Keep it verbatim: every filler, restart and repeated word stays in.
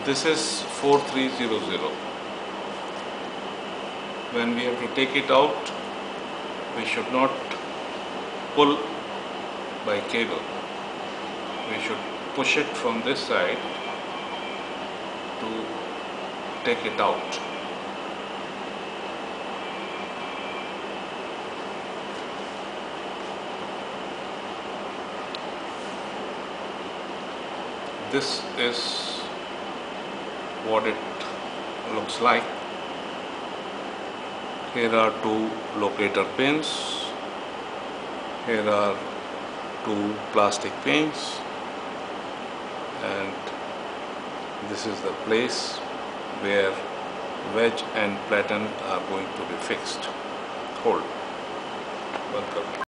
This is four three zero zero. When we have to take it out, we should not pull by cable. We should push it from this side to take it out. This is what it looks like. Here are two locator pins. Here are two plastic pins, and this is the place where wedge and platen are going to be fixed. Hold. Welcome.